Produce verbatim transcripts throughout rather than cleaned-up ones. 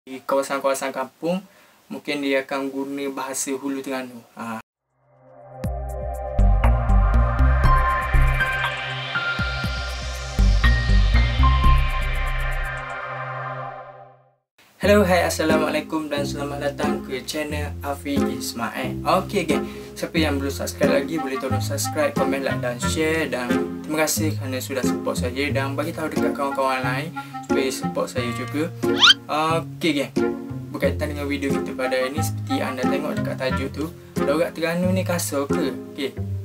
di kawasan-kawasan kampung, mungkin dia akan guna bahasa Hulu Terengganu. Ha. Hello, hai, assalamualaikum dan selamat datang ke channel Afi Ismail. Okey geng, siapa yang belum subscribe lagi boleh tolong subscribe, komen, like dan share. Dan terima kasih kerana sudah support saya dan bagi tahu dekat kawan-kawan lain supaya support saya juga. Okey geng, berkaitan dengan video kita pada hari ni, seperti anda tengok dekat tajuk tu, Loghat Terengganu ni kasar ke? Okey,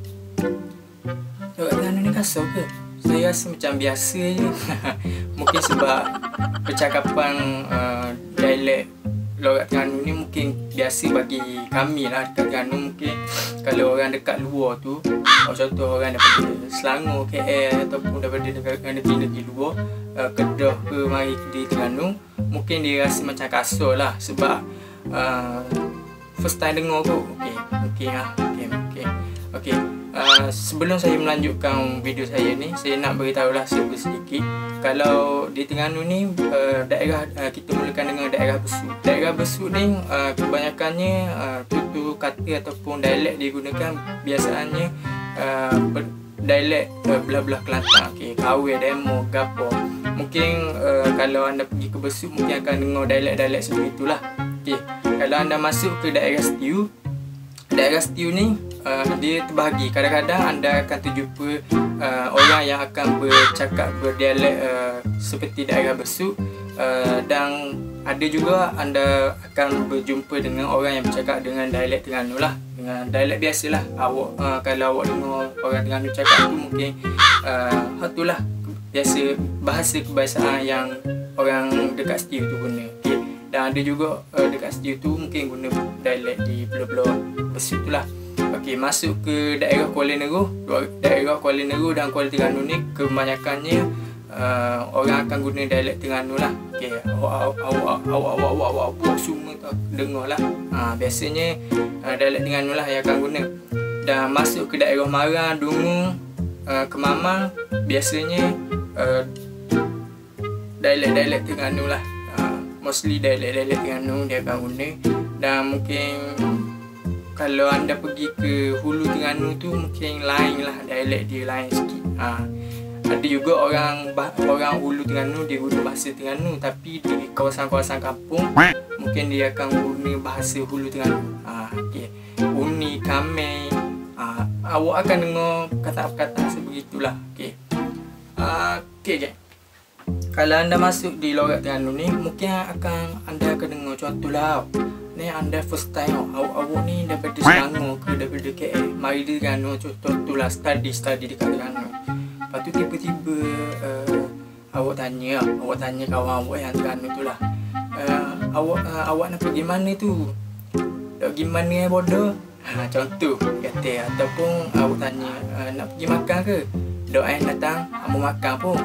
Loghat Terengganu ni kasar ke? Saya rasa macam biasa je. Mungkin sebab percakapan uh, dialek Loghat Terengganu ni mungkin biasa bagi kami lah dekat Ganu. Mungkin kalau orang dekat luar tu, oh, contoh orang daripada Selangor, K L ataupun daripada negeri-negeri luar, uh, Kedah ke mari di Terengganu, mungkin dia rasa macam kasar lah sebab uh, first time dengar kot. Okey, okey lah. Okey, okey. Okey. Uh, sebelum saya melanjutkan video saya ni, saya nak beritahulah sedikit. Kalau di Terengganu ni, uh, daerah uh, kita mulakan dengan daerah besut. Daerah besut ni uh, kebanyakannya uh, tutur kata ataupun dialek digunakan biasanya uh, dialek uh, belah-belah Kelantan. Okey, Kawe, Demo, Gapo. Mungkin uh, kalau anda pergi ke besut mungkin akan dengar dialek-dialek seperti itulah. Okey, kalau anda masuk ke daerah Setiu, daerah Setiu ni Uh, dia terbahagi. Kadang-kadang anda akan terjumpa uh, orang yang akan bercakap berdialek uh, seperti daerah besut, uh, dan ada juga anda akan berjumpa dengan orang yang bercakap dengan dialek Terengganu lah, dengan dialek biasalah. Awak uh, kalau awak dengar orang Terengganu cakap tu mungkin uh, itulah biasa bahasa kebiasaan yang orang dekat Setiu tu guna. Okay. Dan ada juga uh, dekat Setiu tu mungkin guna dialek di belah-belah besut tu lah. Okey, masuk ke daerah Kuala Neru. Daerah Kuala Neru dan Kuala Terengganu ni kebanyakannya uh, orang akan guna dialek Terengganu lah. Okey, awak awak awak awak awak awak semua tak dengar lah. Ha, biasanya uh, dialek Terengganu lah yang akan guna. Dan masuk ke daerah Marang, Dungu, uh, Kemamang, biasanya uh, dialek-dialek Terengganu lah. Uh, mostly dialek-dialek Terengganu dia akan guna. Dan mungkin kalau anda pergi ke Hulu Terengganu tu mungkin lain lah, dialek dia lain sikit. Ha. Ada juga orang orang Hulu Terengganu dia guna bahasa Terengganu, tapi di kawasan-kawasan kampung mungkin dia akan guna bahasa Hulu Terengganu. Ha, okey. Uni, Kamei. Ha, awak akan dengar kata-kata sebegitulah. Okey. Ha, okey je. Kalau anda masuk di Loghat Terengganu ni, mungkin akan anda akan dengar contohlah. Ni anda first time awak-awak ni daripada Selangor ke daripada K L mari di Ganu, contoh tu lah study study dekat Ganu. Lepas tu tiba-tiba uh, awak tanya awak tanya kawan awak yang Ganu tu lah, uh, awak uh, awak nak pergi mana tu, nak pergi mana eh bodoh, ha, contoh kata. Ataupun awak tanya uh, nak pergi makan ke, dok eh datang kamu makan pun,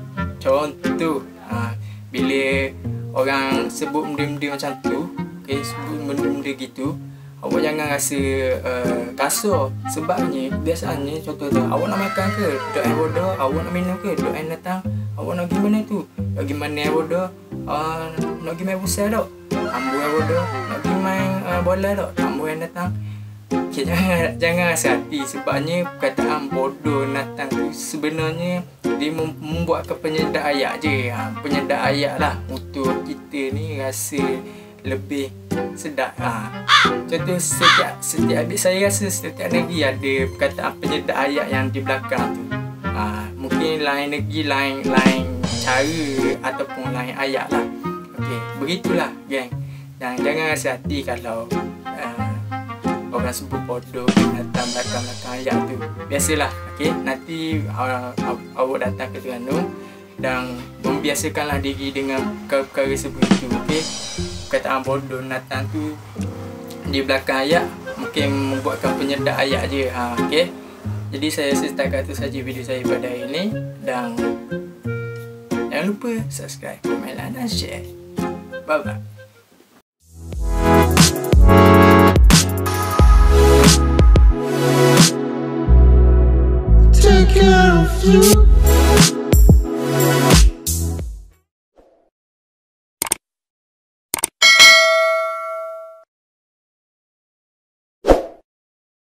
contoh. Ha, bila orang sebut benda-benda macam tu, okay, sebut benda-benda gitu, awak jangan rasa uh, kasar. Sebabnya biasanya contoh tu, awak nak makan ke, dok eh bodoh, awak nak minum ke, dok eh datang, awak nak pergi mana tu, nak pergi mana eh bodoh, uh, nak pergi main pusat dok, ambu eh bodoh, nak pergi main uh, bola dok, ambu eh datang. Okay, jangan, jangan rasa hati. Sebabnya perkataan bodoh datang tu sebenarnya dia membuatkan penyedak ayat je. Ha, penyedak ayat lah untuk kita ni rasa lebih sedap. Ha. Contoh setiap setiap saya rasa setiap negeri ada perkataan penyedak ayat yang di belakang tu. Ha, mungkin lain negeri lain lain cara ataupun lain ayat lah. Okey, begitulah geng. Dan jangan rasa hati kalau uh, orang sebut bodoh datang belakang-belakang ayat tu. Biasalah. Okey, nanti uh, awak datang ke Terengganu dan membiasakanlah diri dengan perkara-perkara seperti itu. Okey, perkataan bodoh datang tu di belakang ayat mungkin membuatkan penyedak ayat je. Ha, okey. Jadi saya setakat tu saja video saya pada hari ini, dan jangan lupa subscribe, komen dan share. Bye bye. Take care of you.